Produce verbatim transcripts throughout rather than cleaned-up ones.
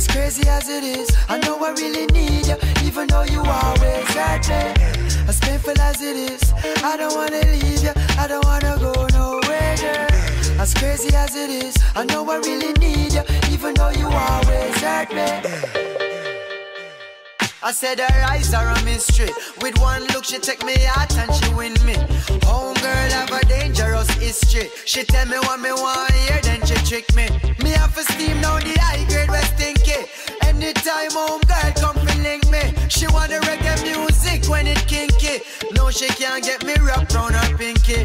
As crazy as it is, I know I really need you, even though you always hurt me. As painful as it is, I don't wanna leave you, I don't wanna go nowhere, girl. As crazy as it is, I know I really need you, even though you always hurt me. I said her eyes are a mystery. With one look she take me out and she win me. Homegirl have a dangerous history. She tell me what me want hear, then she trick me. Me have to steam down the high grade West Stinky. Anytime homegirl come fi link me. She want the reggae music when it kinky. No, she can't get me wrapped round her pinky.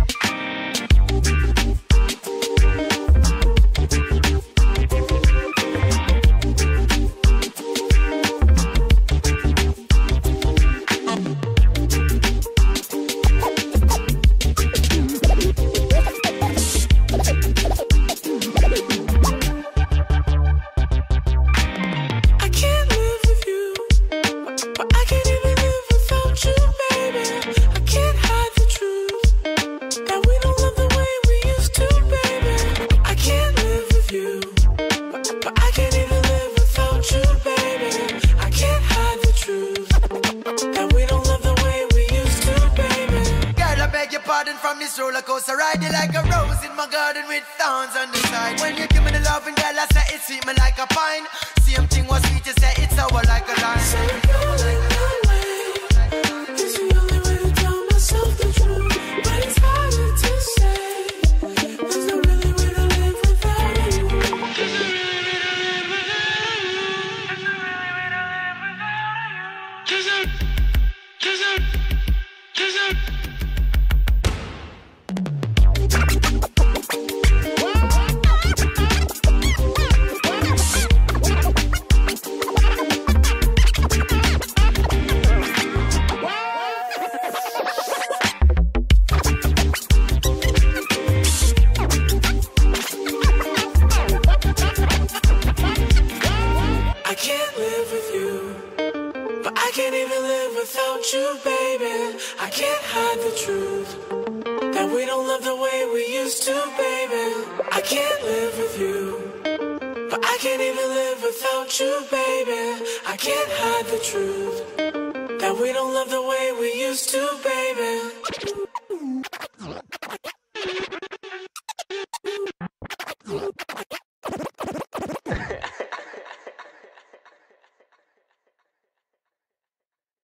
From this roller coaster ride, you like a rose in my garden with thorns on the side. When you give me the loving, girl, I say it sweet me like a pine. Same thing was sweet, you say it's sour like a lime. So you feel like that way. It's the only way to tell myself the truth, but it's harder to say. There's no really way to live without you. There's no really way to live without you. There's no really way to live without you. There's no, there's no, there's no. You, baby, I can't hide the truth that we don't love the way we used to, baby. I can't live with you, but I can't even live without you, baby. I can't hide the truth that we don't love the way we used to, baby.